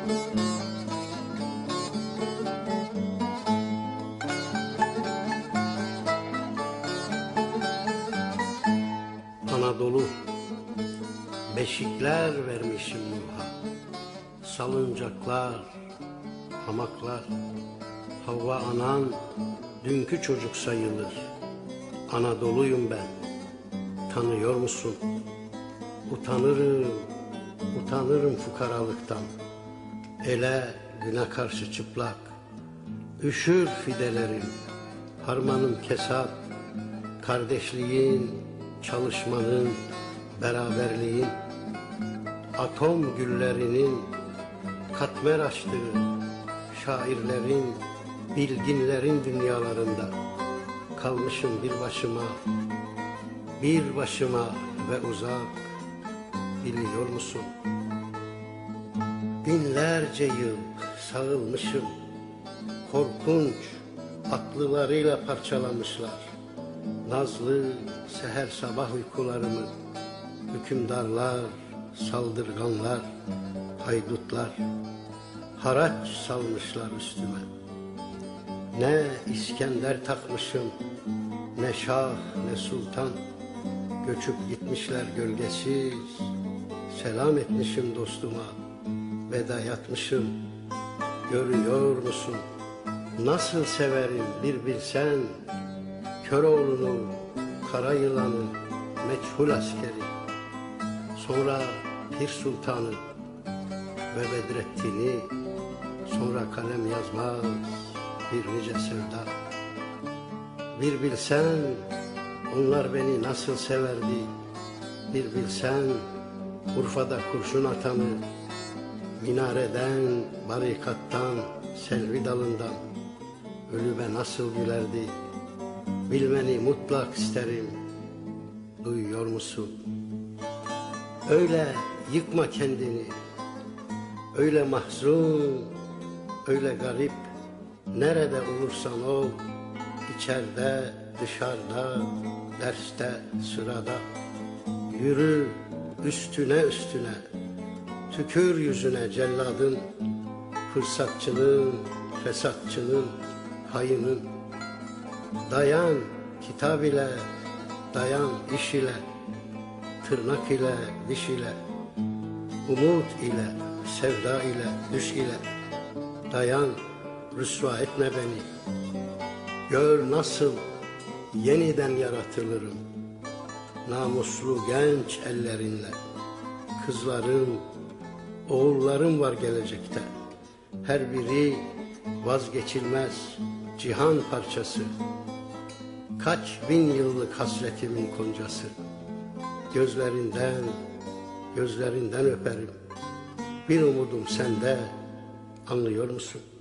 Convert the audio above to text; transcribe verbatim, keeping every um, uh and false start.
Anadolu, beşikler vermişim Nuh'a, salıncaklar, hamaklar. Havva anan dünkü çocuk sayılır. Anadolu'yum ben, tanıyor musun? Utanırım, utanırım fukaralıktan. Ele güne karşı çıplak, üşür fidelerim. Harmanım kesat, kardeşliğin, çalışmanın, beraberliğin, atom güllerinin katmer açtığı şairlerin, bilginlerin dünyalarında kalmışım bir başıma, bir başıma ve uzak, biliyor musun? Binlerce yıl sağılmışım, korkunç aklılarıyla parçalamışlar. Nazlı seher sabah uykularımı hükümdarlar, saldırganlar, haydutlar haraç salmışlar üstüme. Ne İskender takmışım, ne şah ne sultan, göçüp gitmişler gölgesiz. Selam etmişim dostuma, veda yatmışım. Görüyor musun nasıl severim bir bilsen, Köroğlu'nu, kara yılanı, meçhul askeri, sonra Pir Sultan'ı ve Bedrettin'i, sonra kalem yazmaz bir nice sevda. Bir bilsen onlar beni nasıl severdi, bir bilsen Urfa'da kurşun atanı, minareden, barikattan, selvi dalından ölüme nasıl gülerdi. Bilmeni mutlak isterim, duyuyor musun? Öyle yıkma kendini, öyle mahzun, öyle garip. Nerede olursan ol, içeride, dışarıda, derste, sırada. Yürü üstüne üstüne, tükür yüzüne celladın, fırsatçının, fesatçının, hayının. Dayan kitap ile, dayan iş ile, tırnak ile, diş ile, umut ile, sevda ile, düş ile. Dayan, rüsva etme beni. Gör nasıl yeniden yaratılırım. Namuslu genç ellerinle. Kızlarım, oğullarım var gelecekte. Her biri vazgeçilmez cihan parçası. Kaç bin yıllık hasretimin koncası. Gözlerinden, gözlerinden öperim. Bir umudum sende, anlıyor musun?